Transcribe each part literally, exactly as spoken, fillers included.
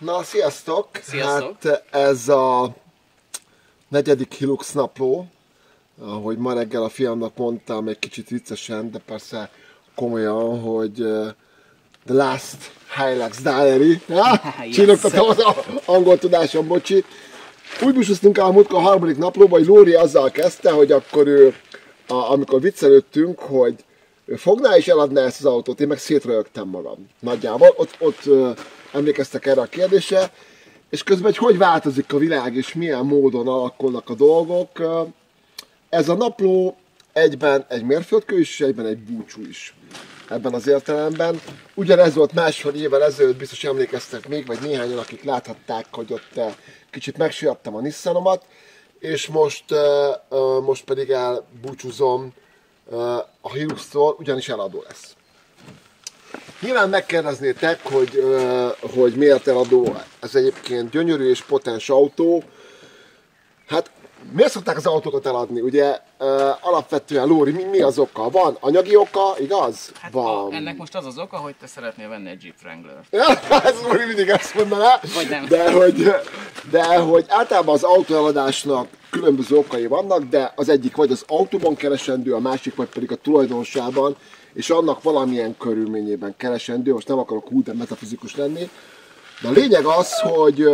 Na, sziasztok! Sziasztok! Hát ez a negyedik Hilux napló, ahogy ma reggel a fiamnak mondtam, egy kicsit viccesen, de persze komolyan, hogy uh, The Last Hilux Diary. Csillogtatom az angol tudásom, bocsi. Úgy búcsúztunk el a múltkor a harmadik naplóba, hogy Lóri azzal kezdte, hogy akkor ő, a, amikor viccelődtünk, hogy ő fogná és eladná ezt az autót, én meg szétröhögtem magam. Nagyjából, ott, ott uh, emlékeztek erre a kérdésre, és közben, hogy hogy változik a világ, és milyen módon alakulnak a dolgok. Ez a napló egyben egy mérföldkő is, és egyben egy búcsú is. Ebben az értelemben. Ugyanez volt másfél évvel ezelőtt, biztos emlékeztek még, vagy néhányan, akik láthatták, hogy ott kicsit megsüllyedtem a Nissanomat, és most, most pedig elbúcsúzom a Hilux-tól, ugyanis eladó lesz. Nyilván megkérdeznétek, hogy, hogy miért eladó, ez egyébként gyönyörű és potens autó. Hát miért szokták az autókat eladni? Ugye alapvetően, Lóri, mi, mi az oka? Van anyagi oka, igaz? Hát Van. A, ennek most az az oka, hogy te szeretnél venni egy Jeep Wrangler-t. Ez Lóri mindig ezt mondaná. Vagy nem. De hogy, de hogy általában az autóeladásnak különböző okai vannak, de az egyik vagy az autóban keresendő, a másik vagy pedig a tulajdonosában, és annak valamilyen körülményében keresendő, most nem akarok hú, de metafizikus lenni. De a lényeg az, hogy,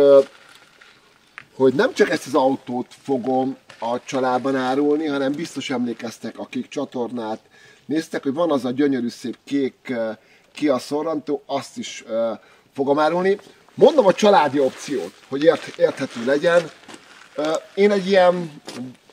hogy nem csak ezt az autót fogom a családban árulni, hanem biztos emlékeztek, akik csatornát néztek, hogy van az a gyönyörű szép kék Kia Sorento, azt is fogom árulni. Mondom a családi opciót, hogy ért, érthető legyen. Én egy ilyen,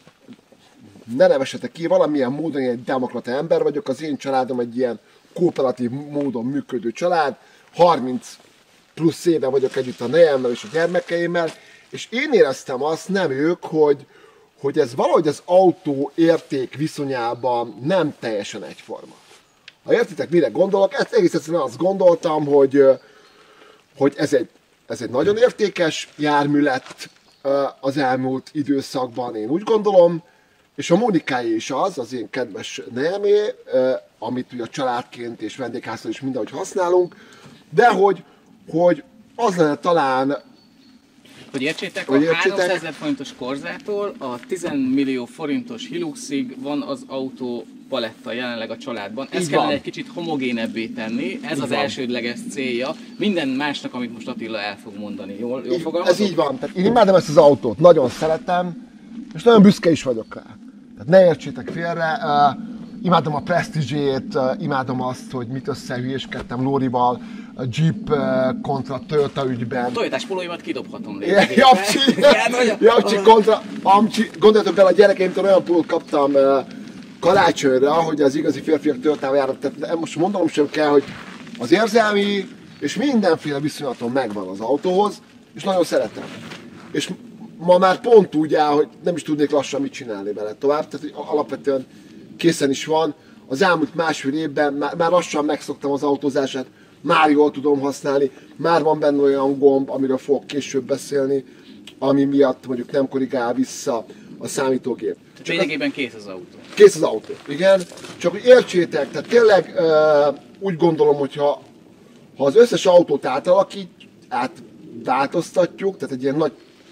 ne nevessetek ki, valamilyen módon egy demokrata ember vagyok, az én családom egy ilyen kooperatív módon működő család, harminc plusz éve vagyok együtt a nejemmel és a gyermekeimmel, és én éreztem azt, nem ők, hogy, hogy ez valahogy az autó érték viszonyában nem teljesen egyforma. Ha értitek, mire gondolok, ezt egész egyszerűen azt gondoltam, hogy, hogy ez, egy, ez egy nagyon értékes jármű lett az elmúlt időszakban, én úgy gondolom, és a Monikáé is az, az én kedves nejemé, amit ugye a családként és vendégháztal is mindenhogy használunk, de hogy, hogy az lenne talán... Hogy értsétek, hogy a értsétek? háromszázezer forintos Corzától a tíz millió forintos Hiluxig van az autó paletta jelenleg a családban. Ezt Így kellene van. egy kicsit homogénebbé tenni, ez Így az van. elsődleges célja. Minden másnak, amit most Attila el fog mondani. Jól, jól Így, fogalmazok? ez így van. Tehát én imádom ezt az autót, nagyon szeretem, és nagyon büszke is vagyok rá. Tehát ne értsétek félre, uh, imádom a presztízsét, uh, imádom azt, hogy mit összehülyéskedtem Lórival, a Jeep uh, kontra Toyota ügyben. Toyotás polóimat kidobhatom. Japcsi, Japcsi kontra Amcsi. Gondoljatok bele, a gyerekeimtől olyan pólót kaptam uh, karácsonyra, hogy az igazi férfiak Toyotával járnak. Tehát most mondanom sem kell, hogy az érzelmi és mindenféle viszonylatom megvan az autóhoz, és nagyon szeretem. És ma már pont úgy áll, hogy nem is tudnék lassan mit csinálni vele tovább, tehát hogy alapvetően készen is van. Az elmúlt másfél évben már, már lassan megszoktam az autózását, már jól tudom használni, már van benne olyan gomb, amiről fogok később beszélni, ami miatt mondjuk nem korrigál vissza a számítógép. Csak lényegében kész az autó. Kész az autó, igen. Csak hogy értsétek, tehát tényleg uh, úgy gondolom, hogy ha, ha az összes autót átalakít, átváltoztatjuk, tehát egy ilyen nagy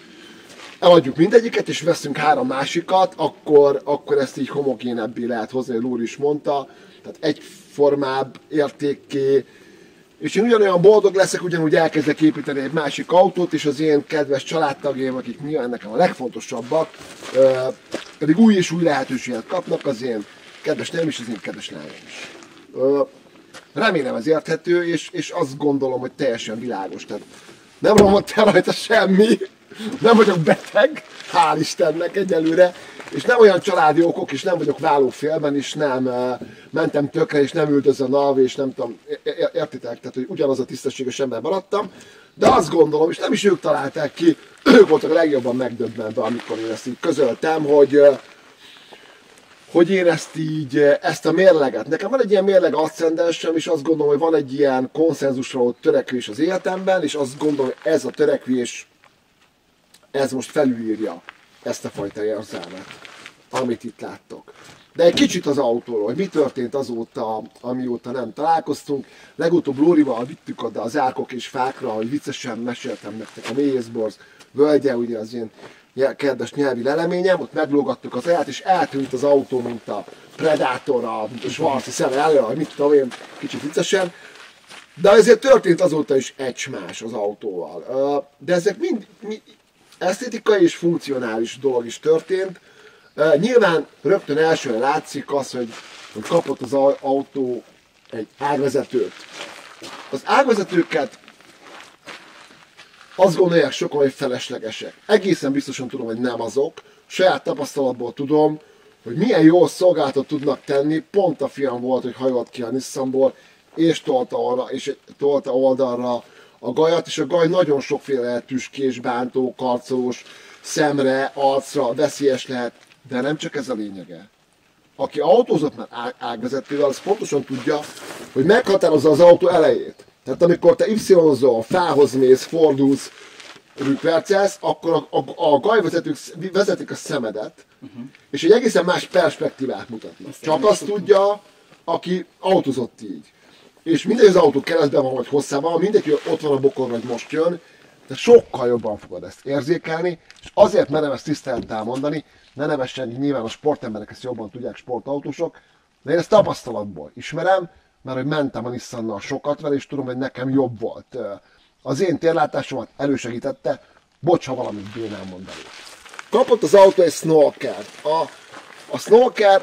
eladjuk mindegyiket, és veszünk három másikat, akkor, akkor ezt így homogénebbé lehet hozni, hogy Lóri is mondta. Tehát egyformább értékké, és én ugyanolyan boldog leszek, ugyanúgy elkezdek építeni egy másik autót, és az én kedves családtagjaim, akik nyilván nekem a legfontosabbak, pedig új és új lehetőséget kapnak, az én kedves nem is, az én kedves lányom is. Remélem ez érthető, és, és azt gondolom, hogy teljesen világos. Tehát nem romott el rajta semmi, nem vagyok beteg, hál' Istennek egyelőre, és nem olyan családi okok, és nem vagyok vállófélben, és nem uh, mentem tökre, és nem üldöz a NAV, és nem tudom, értitek, tehát hogy ugyanaz a tisztességes ember maradtam, de azt gondolom, és nem is ők találták ki, ők voltak a legjobban megdöbbenve, amikor én ezt így közöltem, hogy, uh, hogy én ezt így, ezt a mérleget, nekem van egy ilyen mérleg aszcendensem, és azt gondolom, hogy van egy ilyen konszenzusra törekvés az életemben, és azt gondolom, hogy ez a törekvés, ez most felülírja ezt a fajta érzelmet, amit itt láttok. De egy kicsit az autóról, hogy mi történt azóta, amióta nem találkoztunk. Legutóbb Lórival vittük oda az Árkok és Fákra, hogy viccesen meséltem nektek a Mélyészborz völgye, ugye az én kedves nyelvi leleményem, ott meglógattuk az aját, és eltűnt az autó, mint a Predator, a, mint a Schwarzi szeme elő, hogy mit tudom én, kicsit viccesen. De ezért történt azóta is egy-más az autóval. De ezek mind, mind esztétikai és funkcionális dolog is történt. Nyilván rögtön elsőre látszik az, hogy, hogy kapott az autó egy ágvezetőt. Az ágvezetőket azt gondolják sokan, hogy feleslegesek. Egészen biztosan tudom, hogy nem azok. Saját tapasztalatból tudom, hogy milyen jó szolgáltat tudnak tenni. Pont a fiam volt, hogy hajolt ki a Nissanból, és tolta, orra, és tolta oldalra a gajat, és a gaj nagyon sokféle lehet, tüskés, bántó, karcolós, szemre, arcra, veszélyes lehet, de nem csak ez a lényege. Aki autózott már ágvezetővel, az pontosan tudja, hogy meghatározza az autó elejét. Tehát amikor te Y-zol, fához mész, fordulsz, rükvercelsz, akkor a, a, a gajvezetők vezetik a szemedet, uh-huh. és egy egészen más perspektívát mutatnak. Azt csak azt tudja, aki autózott így. És mindegy az autó keresztben van, vagy hosszában, mindegy, hogy ott van a bokor, vagy most jön, de sokkal jobban fogod ezt érzékelni, és azért merem ezt tisztelettel mondani, ne nevessen, nyilván a sportemberek ezt jobban tudják, sportautósok, de én ezt tapasztalatból ismerem, mert hogy mentem a Nissannal sokat vele, és tudom, hogy nekem jobb volt. Az én térlátásomat elősegítette, bocs, ha valamit bénán mondani. Kapott az autó egy Snorker. A, a Snorker,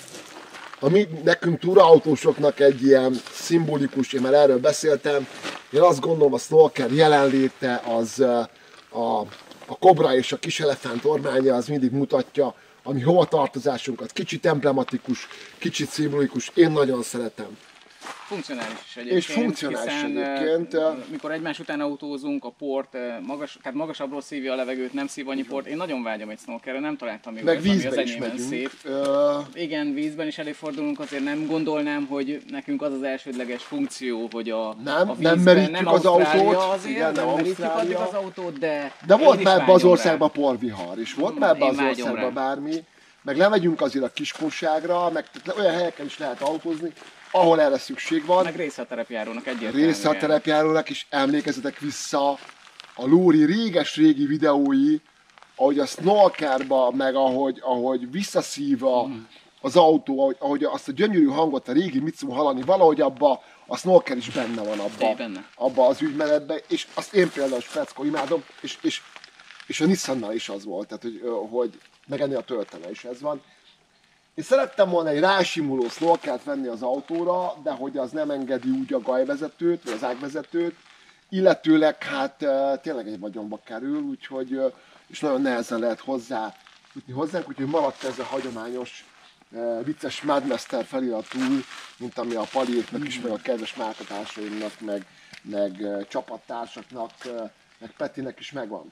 ami nekünk túraautósoknak egy ilyen szimbolikus, én már erről beszéltem, én azt gondolom, a Snorker jelenléte az a, a kobra és a kis elefánt ormánya, az mindig mutatja a mi hovatartozásunkat. Kicsit emblematikus, kicsit szimbolikus, én nagyon szeretem. Funkcionális is egyébként, és funkcionális hiszen egyébként. mikor egymás után autózunk, a port magas, tehát magasabbról szívja a levegőt, nem szív annyi port. Én nagyon vágyom egy Snorkerre, nem találtam még meg olyat, ami az is enyémben szép. Uh... Igen, vízben is előfordulunk, azért nem gondolnám, hogy nekünk az az elsődleges funkció, hogy a, nem, a vízben, nem merítjük nem az autót, azért, igen, nem, nem merítjük addig az autót, de De volt már ebbe az országban porvihar, és volt már ebbe az országban bármi. Meg lemegyünk azért a Kiskunságra, meg olyan helyeken is lehet autózni, ahol erre szükség van. Meg részhatterepjárónak egyértelműen. Részhatterepjárónak is emlékezzetek vissza a Lóri réges-régi videói, ahogy a Snorkerba, meg ahogy, ahogy visszaszív a, mm. az autó, ahogy, ahogy azt a gyönyörű hangot a régi Mitsubishi hallani, valahogy abba a Snorker is benne van abba, benne. abba az ügymenetben, és azt én például Speckó imádom, és, és, és a Nissannal is az volt, tehát hogy, hogy meg ennél a töltene is ez van. Én szerettem volna egy rásimuló Snorkert venni az autóra, de hogy az nem engedi úgy a gajvezetőt, vagy az ágvezetőt, illetőleg hát tényleg egy vagyonba kerül, úgyhogy, és nagyon nehezen lehet hozzá jutni hozzánk, úgyhogy maradt ez a hagyományos vicces Madmaster feliratú, mint ami a Paliéknak is, meg a kedves márkatársaimnak, meg, meg csapattársaknak, meg Petinek is megvan.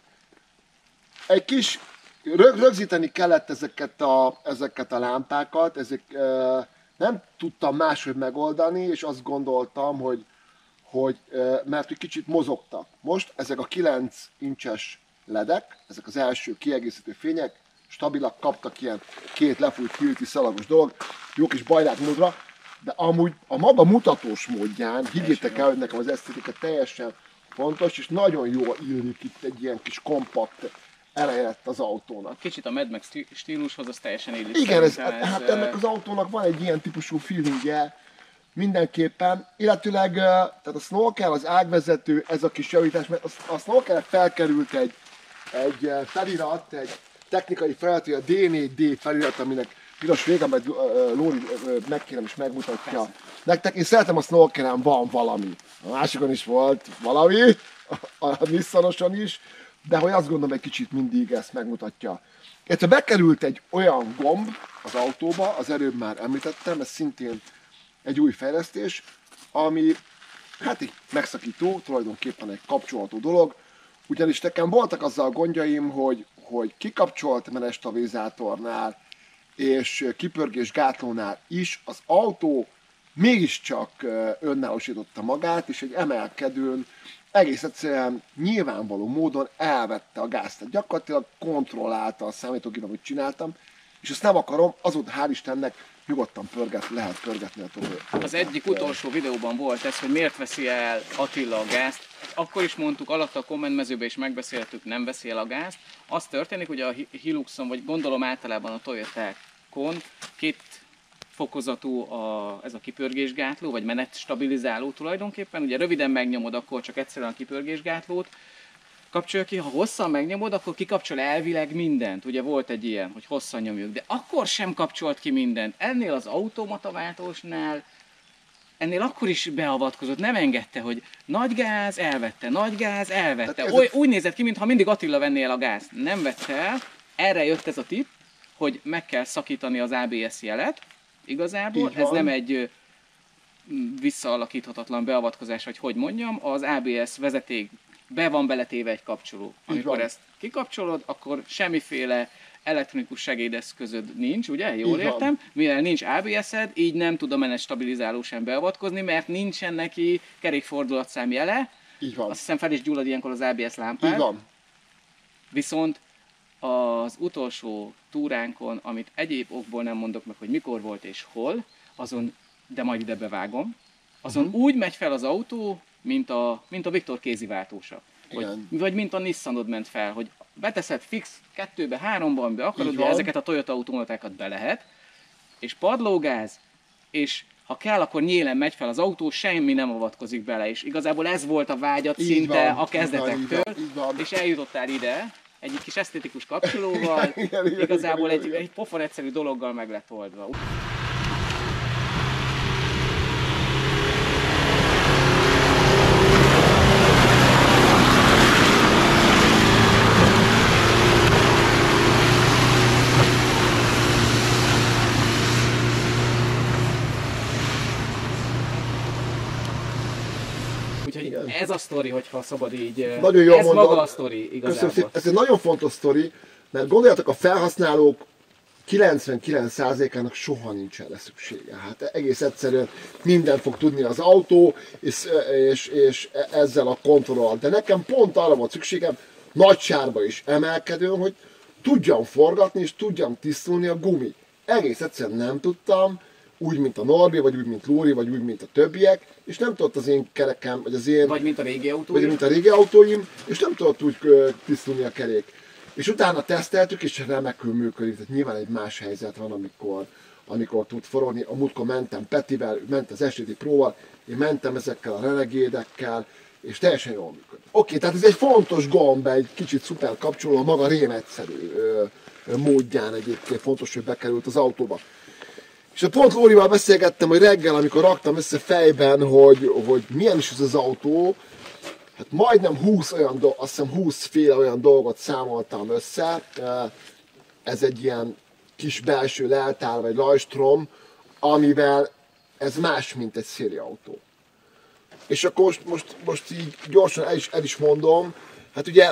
Egy kis Rög, rögzíteni kellett ezeket a, ezeket a lámpákat, ezek, e, nem tudtam máshogy megoldani, és azt gondoltam, hogy, hogy e, mert hogy kicsit mozogtak. Most ezek a kilenc incses ledek, ezek az első kiegészítő fények, stabilak, kaptak ilyen két lefújt kilti szalagos dolog, jó kis bajlát módra, de amúgy a maga mutatós módján, higgyétek el, hogy nekem az esztétika teljesen fontos, és nagyon jól illik itt egy ilyen kis kompakt eleje lett az autónak. Kicsit a Mad Max stílushoz az teljesen illik. Igen, ez, ez, hát ennek az autónak van egy ilyen típusú feelingje mindenképpen. Illetőleg tehát a Snorker, az ágvezető, ez a kis javítás, mert a, a Snorkernek felkerült egy, egy felirat, egy technikai felirat, a D négy D felirat, aminek piros vége, mert Lóri megkérem és megmutatja. Persze. Nektek én szeretem a Snorkeren, van valami. A másikon is volt valami, a, a Nissanoson is. De hogy azt gondolom, egy kicsit mindig ezt megmutatja. Illetve bekerült egy olyan gomb az autóba, az előbb már említettem, ez szintén egy új fejlesztés, ami hát így megszakító, tulajdonképpen egy kapcsolható dolog, ugyanis nekem voltak azzal gondjaim, hogy, hogy kikapcsolt menetstabilizátornál és kipörgés gátlónál is az autó mégiscsak önállósította magát, és egy emelkedőn egész egyszerűen nyilvánvaló módon elvette a gázt. Tehát gyakorlatilag kontrollálta a számítógép, amit csináltam, és ezt nem akarom, azóta hál' Istennek nyugodtan pörget, lehet pörgetni a tovább. Az egyik utolsó videóban volt ez, hogy miért veszi el Attila a gázt. Akkor is mondtuk, alatt a kommentmezőben is megbeszéltük, nem veszi el a gázt. Az történik, hogy a Hiluxon, vagy gondolom általában a Toyotákon két fokozatú a, ez a kipörgésgátló, vagy menetstabilizáló tulajdonképpen. Ugye röviden megnyomod, akkor csak egyszerűen a kipörgésgátlót kapcsolja ki, ha hosszan megnyomod, akkor kikapcsol elvileg mindent. Ugye volt egy ilyen, hogy hosszan nyomjuk, de akkor sem kapcsolt ki mindent. Ennél az automataváltósnál, ennél akkor is beavatkozott, nem engedte, hogy nagy gáz, elvette, nagy gáz, elvette. Oly, úgy nézett ki, mintha mindig Attila venné el a gázt. Nem vette el, erre jött ez a tipp, hogy meg kell szakítani az á bé es jelet. Igazából ez nem egy visszaalakíthatatlan beavatkozás, vagy hogy mondjam, az á bé es vezeték be van beletéve egy kapcsoló. Amikor ezt kikapcsolod, akkor semmiféle elektronikus segédeszközöd nincs, ugye? Jól értem? Mivel nincs á bé es-ed, így nem tud a menetstabilizáló sem beavatkozni, mert nincsen neki kerékfordulatszám jele. Így van. Azt hiszem fel is gyullad ilyenkor az á bé es lámpád. Így van. Viszont az utolsó túránkon, amit egyéb okból nem mondok meg, hogy mikor volt és hol, azon, de majd ide bevágom, azon uh-huh. úgy megy fel az autó, mint a, mint a Viktor kéziváltósa. Vagy, vagy mint a Nissanod ment fel, hogy beteszed fix kettőbe, háromba, amibe akarod, ugye ezeket a Toyota automatákat be lehet, és padlógáz, és ha kell, akkor nyélen megy fel az autó, semmi nem avatkozik bele, és igazából ez volt a vágyat így szinte van, a kezdetektől, így van, így van. És eljutottál ide, egy kis esztétikus kapcsolóval, igen, igen, igazából igen, igen, egy, egy pofon egyszerű dologgal meg lett oldva. Úgyhogy ez a sztori, hogyha szabad így, nagyon jó ez mondod. Maga a sztori igazából. Ez egy nagyon fontos sztori, mert gondoljatok, a felhasználók kilencvenkilenc százalékának soha nincs erre szüksége. Hát egész egyszerűen minden fog tudni az autó, és, és, és ezzel a kontroll. De nekem pont arra volt szükségem, nagy sárba is emelkedőn, hogy tudjam forgatni, és tudjam tisztulni a gumi. Egész egyszerűen nem tudtam, úgy, mint a Norbi, vagy úgy, mint Lóri, vagy úgy, mint a többiek, és nem tudott az én kerekem, vagy az én... Vagy mint a régi autóim. Vagy mint a régi autóim, és nem tudott úgy tisztulni a kerék. És utána teszteltük, és remekül működik. Tehát nyilván egy más helyzet van, amikor, amikor tud forogni. A múltkor mentem Petivel, ment az es té dé Pro-val, én mentem ezekkel a renegédekkel, és teljesen jól működik. Oké, tehát ez egy fontos gomb, egy kicsit szuper kapcsoló, a maga rém egyszerű ö, ö, módján egyébként fontos, hogy bekerült az autóba. És a pont Lórival beszélgettem, hogy reggel, amikor raktam össze fejben, hogy, hogy milyen is ez az autó, hát majdnem húsz olyan, azt hiszem húsz féle olyan dolgot számoltam össze. Ez egy ilyen kis belső leltár vagy lajstrom, amivel ez más, mint egy szériautó. És akkor most, most, most így gyorsan el is, el is mondom, hát ugye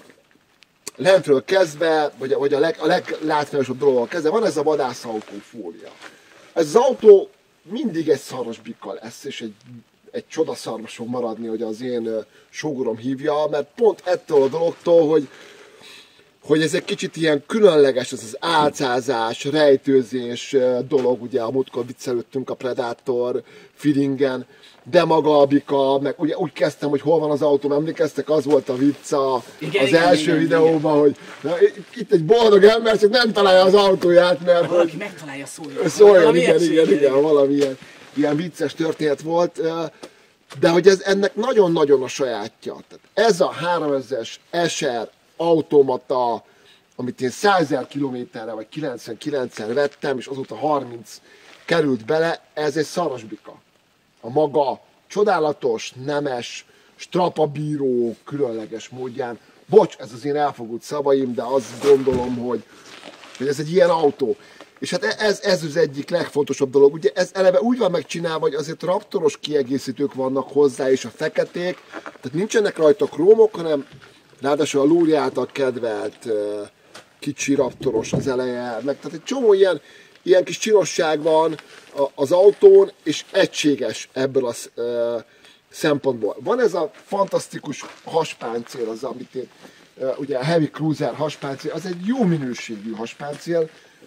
lentről kezdve, vagy, vagy a, leg, a leglátványosabb dologgal kezdve van ez a vadászautó fólia. Ez az autó mindig egy szaros bika lesz, és egy, egy csodaszarvas fog maradni, hogy az én sógorom hívja, mert pont ettől a dologtól, hogy, hogy ez egy kicsit ilyen különleges, ez az álcázás, rejtőzés dolog, ugye a múltkor viccelődtünk a Predator feelingen, de maga a bika, meg ugye úgy kezdtem, hogy hol van az autóm, emlékeztek, az volt a vicca igen, az igen, első igen, videóban, igen. Hogy na, itt egy boldog ember csak nem találja az autóját, mert valaki hogy megtalálja, szóljon. Szóljon, igen, igen, igen, igen, valami ilyen, ilyen vicces történet volt, de hogy ez ennek nagyon-nagyon a sajátja. Tehát ez a háromezres es er automata, amit én százezer kilométerre vagy kilencvenkilencszer vettem, és azóta harminc került bele, ez egy szaros bika. A maga csodálatos, nemes, strapabíró, különleges módján. Bocs, ez az én elfogult szavaim, de azt gondolom, hogy, hogy ez egy ilyen autó. És hát ez, ez az egyik legfontosabb dolog. Ugye ez eleve úgy van megcsinálva, hogy azért raptoros kiegészítők vannak hozzá, és a feketék, tehát nincsenek rajta krómok, hanem ráadásul a Lóri által kedvelt kicsi raptoros az eleje, meg tehát egy csomó ilyen, ilyen kis csinosság van az autón, és egységes ebből a uh, szempontból. Van ez a fantasztikus haspáncél, az amit én, uh, ugye a Heavy Cruiser haspáncél, az egy jó minőségű haspáncél,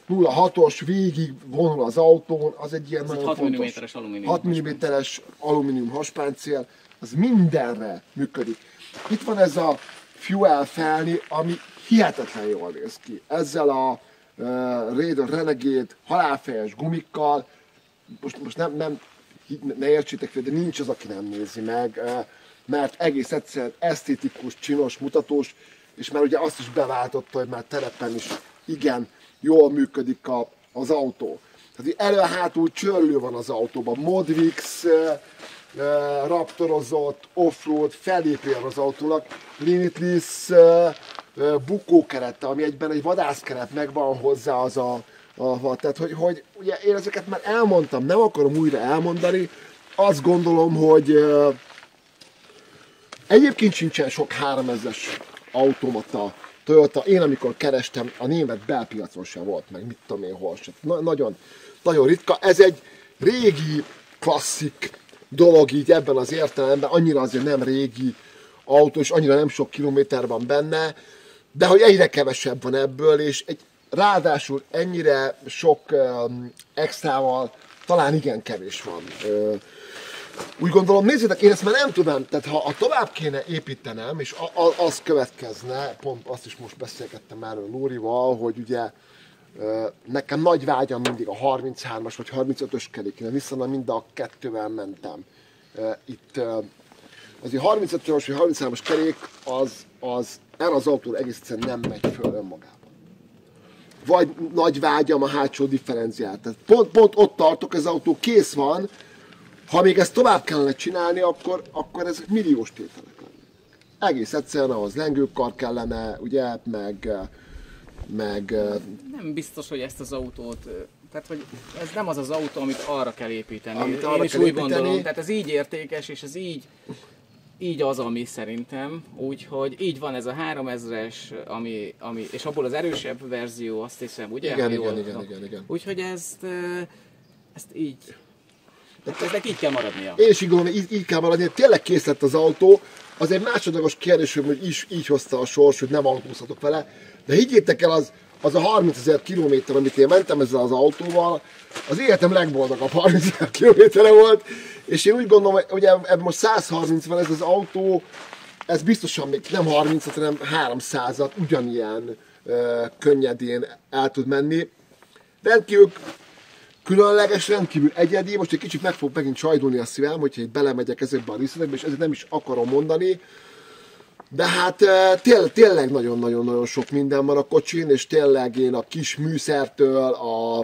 nulla hatos végig vonul az autón, az egy ilyen Ez nagyon egy hat fontos. milliméteres alumínium. hat milliméteres alumínium haspáncél, az mindenre működik. Itt van ez a fuel felni, ami hihetetlen jól néz ki. Ezzel a uh, Raider Renegade halálfejes gumikkal, most, most nem, nem, ne értsétek fel, de nincs az, aki nem nézi meg, uh, mert egész egyszerűen esztétikus, csinos, mutatós, és már ugye azt is beváltotta, hogy már terepen is igen jól működik a, az autó. Tehát elő-hátul csörlő van az autóban, Modwix, uh, uh, raptorozott, offroad, felépően az autónak, limitless uh, uh, bukókerete, ami egyben egy vadászkeret, megvan hozzá az a, a tehát hogy, hogy ugye én ezeket már elmondtam, nem akarom újra elmondani, azt gondolom, hogy uh, egyébként sincsen sok háromezres automata Toyota. Én amikor kerestem, a német belpiacon sem volt meg, mit tudom én hol sem. Na, nagyon, nagyon ritka. Ez egy régi, klasszik dolog így ebben az értelemben, annyira azért nem régi autó, és annyira nem sok kilométer van benne, de hogy egyre kevesebb van ebből, és egy, ráadásul ennyire sok um, extrával talán igen kevés van. Uh, Úgy gondolom, nézzétek, én ezt már nem tudom, tehát ha, ha tovább kéne építenem, és a, a, az következne, pont azt is most beszélgettem erről Lórival, hogy ugye nekem nagy vágyam mindig a harminchármas vagy harmincötös kerék, én viszont mind a kettővel mentem. Itt azért harmincötös vagy harminchármas kerék az, az erre az autóra egész egyszerűen nem megy föl önmagában. Vagy nagy vágyam a hátsó differenciát. Tehát pont, pont ott tartok, ez az autó kész van. Ha még ezt tovább kellene csinálni, akkor, akkor ezek milliós tételek lennének. Egész egyszerűen ahhoz lengőkar kellene, ugye, meg, meg... Nem biztos, hogy ezt az autót, tehát hogy ez nem az az autó, amit arra kell építeni. Amit Én arra is kell úgy építeni. gondolom, tehát ez így értékes, és ez így, így az, ami szerintem. Úgyhogy így van ez a háromezres, ami, ami, és abból az erősebb verzió, azt hiszem, ugye? Igen, Jól, igen, igen, igen, igen. Úgyhogy ezt, ezt így... Eznek így kell maradnia. Én is így gondolom, így, így kell maradnia. Tényleg kész lett az autó. Az egy másodlagos kérdés, hogy így, így hozta a sors, hogy nem autózhatok vele. De higgyétek el, az, az a harmincezer kilométer, amit én mentem ezzel az autóval, az életem legboldogabb harmincezer kilométere volt. És én úgy gondolom, hogy ugye ebben most százharminc van ez az autó, ez biztosan még nem harmincat, hanem háromszázat ugyanilyen uh, könnyedén el tud menni. Rendkívül különleges, rendkívül egyedi, most egy kicsit meg fog megint sajdulni a szívem, hogyha itt belemegyek ezekbe a részletekbe, és ezért nem is akarom mondani. De hát tényleg, tényleg nagyon-nagyon-nagyon sok minden van a kocsin, és tényleg én a kis műszertől, a, a,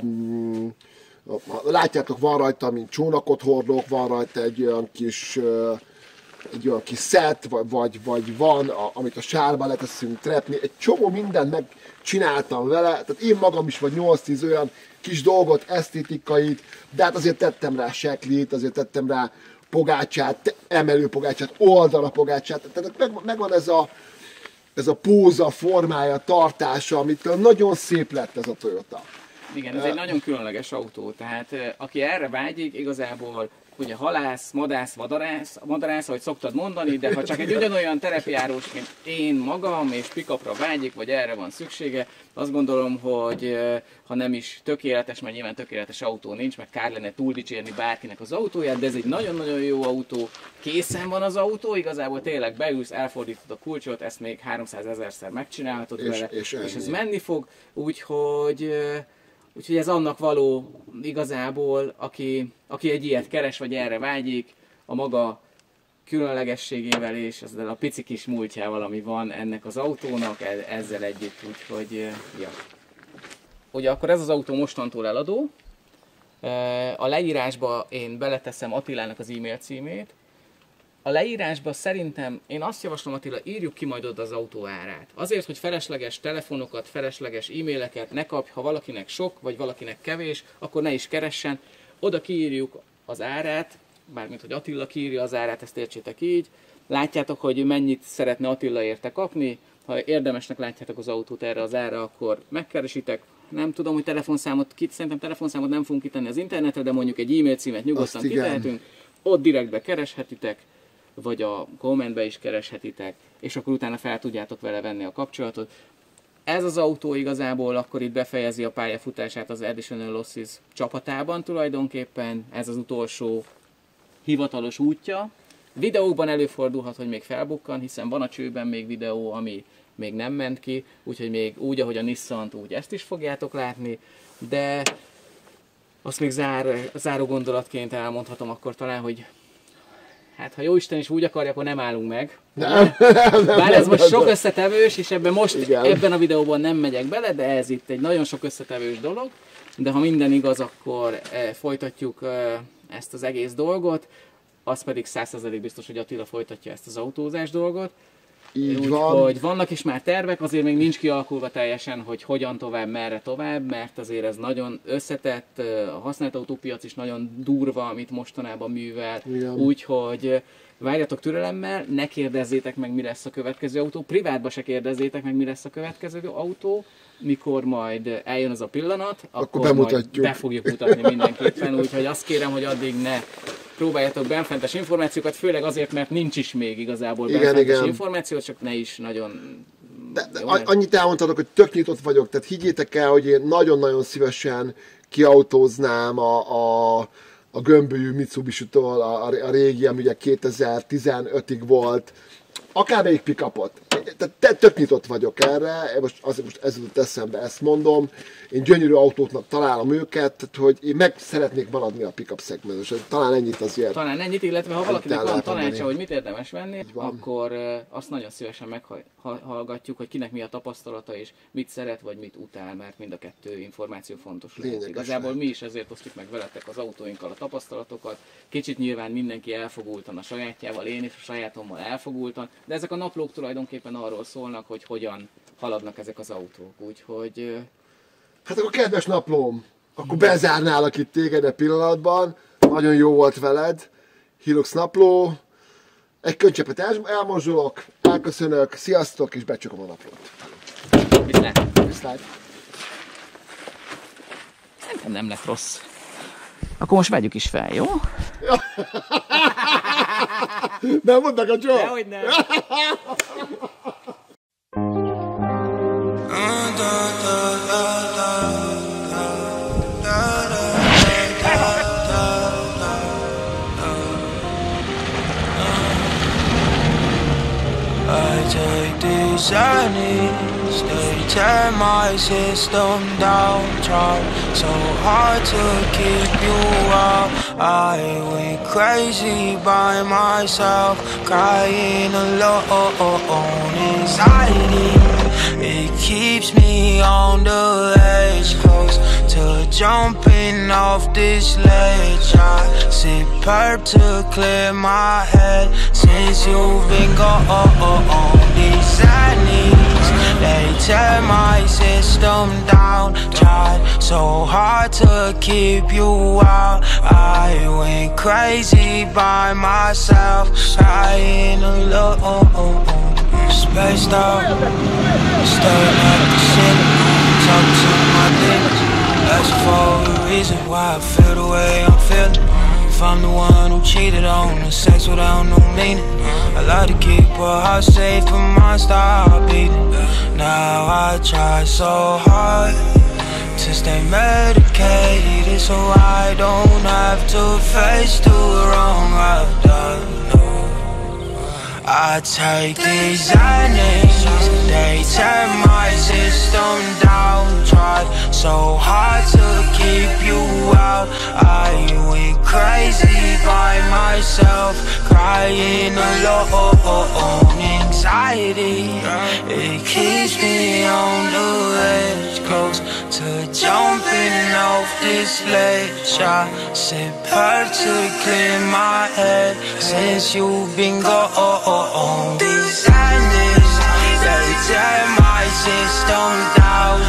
a, látjátok, van rajta, mint csónakot hordok, van rajta egy olyan kis, egy olyan kis szett, vagy, vagy, vagy van, a, amit a sárba leteszünk trepni, egy csomó mindent megcsináltam vele, tehát én magam is vagy nyolc-tíz olyan kis dolgot, esztétikait, de hát azért tettem rá seklit, azért tettem rá pogácsát, emelő pogácsát, oldala pogácsát, tehát meg, megvan ez a, ez a póza, formája, tartása, amitől nagyon szép lett ez a Toyota. Igen, ez egy nagyon különleges autó, tehát aki erre vágyik, igazából ugye halász, madász, madarász, madarász, ahogy szoktad mondani, de ha csak egy ugyanolyan terepjárós, mint én magam, és pick-upra vágyik, vagy erre van szüksége, azt gondolom, hogy ha nem is tökéletes, mert nyilván tökéletes autó nincs, meg kár lenne túl dicsérni bárkinek az autóját, de ez egy nagyon-nagyon jó autó, készen van az autó, igazából tényleg beülsz, elfordítod a kulcsot, ezt még háromszázezerszer megcsinálhatod és, vele, és, és ez menni fog, úgyhogy... Úgyhogy ez annak való igazából, aki, aki egy ilyet keres, vagy erre vágyik, a maga különlegességével és ezzel a pici kis múltjával, ami van ennek az autónak, ezzel együtt, úgyhogy, ja. Ugye akkor ez az autó mostantól eladó. A leírásba én beleteszem Attilának az e-mail címét. A leírásban szerintem, én azt javaslom, Attila, írjuk ki majd oda az autó árát. Azért, hogy felesleges telefonokat, felesleges e-maileket ne kapj, ha valakinek sok, vagy valakinek kevés, akkor ne is keressen. Oda kiírjuk az árát, bármint, hogy Attila kiírja az árát, ezt értsétek így. Látjátok, hogy mennyit szeretne Attila érte kapni. Ha érdemesnek látjátok az autót erre az ára, akkor megkeresitek. Nem tudom, hogy telefonszámot, szerintem telefonszámot nem fogunk kitenni az internetre, de mondjuk egy e-mail címet nyugodtan kitehetünk. Ott direktbe kereshetitek, vagy a kommentbe is kereshetitek, és akkor utána fel tudjátok vele venni a kapcsolatot. ez az autó igazából akkor itt befejezi a pályafutását az Additional Losses csapatában tulajdonképpen. Ez az utolsó hivatalos útja. Videóban előfordulhat, hogy még felbukkan, hiszen van a csőben még videó, ami még nem ment ki, úgyhogy még úgy, ahogy a Nissant, úgy ezt is fogjátok látni, de azt még zár, záró gondolatként elmondhatom akkor talán, hogy hát ha Jóisten is úgy akarja, akkor nem állunk meg. Nem, nem, nem, Bár ez nem, most nem, sok összetevős, és ebben most igen. ebben a videóban nem megyek bele, de ez itt egy nagyon sok összetevős dolog. De ha minden igaz, akkor eh, folytatjuk eh, ezt az egész dolgot. Az pedig száz százalék biztos, hogy Attila folytatja ezt az autózás dolgot. Így van. Úgyhogy vannak is már tervek, azért még nincs kialakulva teljesen, hogy hogyan tovább, merre tovább, mert azért ez nagyon összetett, a használt autópiac is nagyon durva, amit mostanában művel. Úgyhogy várjatok türelemmel, ne kérdezzétek meg, mi lesz a következő autó, privátba se kérdezzétek meg, mi lesz a következő autó, mikor majd eljön az a pillanat, akkor, akkor majd be fogjuk mutatni mindenképpen, úgyhogy azt kérem, hogy addig ne próbáljátok benfentes információkat, főleg azért, mert nincs is még igazából benfentes információ, csak ne is nagyon... De, de annyit elmondhatok, hogy tök nyitott vagyok, tehát higgyétek el, hogy én nagyon-nagyon szívesen kiautóznám a, a, a gömbölyű Mitsubishi-tól, a, a régi, ami ugye kétezer-tizenötig volt, akármelyik pick-upot. Tehát tök nyitott vagyok erre, most, azért most ez jutott eszembe, ezt mondom. Én gyönyörű autóknak találom őket, tehát, hogy én meg szeretnék maradni a pick-up szegmensben. Talán ennyit azért. Talán ennyit, illetve ha valakinek van tanácsa, hogy mit érdemes venni, akkor azt nagyon szívesen meghallgatjuk, hogy kinek mi a tapasztalata és mit szeret vagy mit utál, mert mind a kettő információ fontos lehet. Igazából mi is ezért osztjuk meg veletek az autóinkkal a tapasztalatokat. Kicsit nyilván mindenki elfogultan a sajátjával, én is a sajátommal elfogultan, de ezek a naplók tulajdonképpen arról szólnak, hogy hogyan haladnak ezek az autók. Úgyhogy... Hát akkor kedves naplóm, akkor bezárnálak itt téged a pillanatban. Nagyon jó volt veled. Hilux napló. Egy könycsepet elmorzsolok, elköszönök, sziasztok, és becsukom a naplót. Viszlát. Viszlát. Szerintem nem lett rossz. Akkor most vegyük is fel, jó? Nem mondnak a csó? Dehogy nem. I take these journeys, they tear my system down. Try so hard to keep you out. I went crazy by myself, crying alone. Anxiety, it keeps me on the edge, close to jumping off this ledge. I sip perp to clear my head since you've been gone. These knees, they tear my system down. Tried so hard to keep you out. I went crazy by myself, crying alone. Spaced out, staring at the ceiling, talk to my demons. That's for a reason why I feel the way I'm feeling. If I'm the one who cheated on the sex without no meaning, I like to keep her heart safe, but mine stop beating. Now I try so hard to stay medicated, so I don't have to face the wrong I've done. I take these enemies, they tear my system down. Tried so hard to keep you out. I went crazy by myself, crying alone. Anxiety, it keeps me on the edge, close to jumping off this ledge. I sip perp to clear my head since you've been gone. These endings, they tear my system down.